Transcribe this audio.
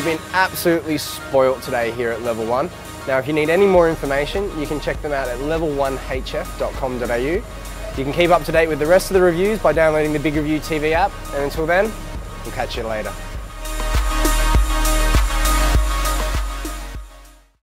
been absolutely spoilt today here at Level 1. Now if you need any more information, you can check them out at level1hf.com.au. You can keep up to date with the rest of the reviews by downloading the Big Review TV app, and until then, we'll catch you later.